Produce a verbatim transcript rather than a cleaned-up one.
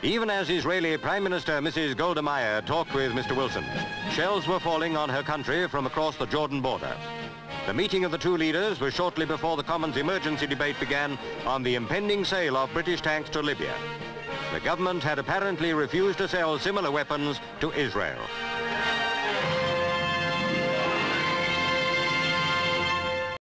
Even as Israeli Prime Minister Missus Golda Meir talked with Mister Wilson, shells were falling on her country from across the Jordan border. The meeting of the two leaders was shortly before the Commons emergency debate began on the impending sale of British tanks to Libya. The government had apparently refused to sell similar weapons to Israel.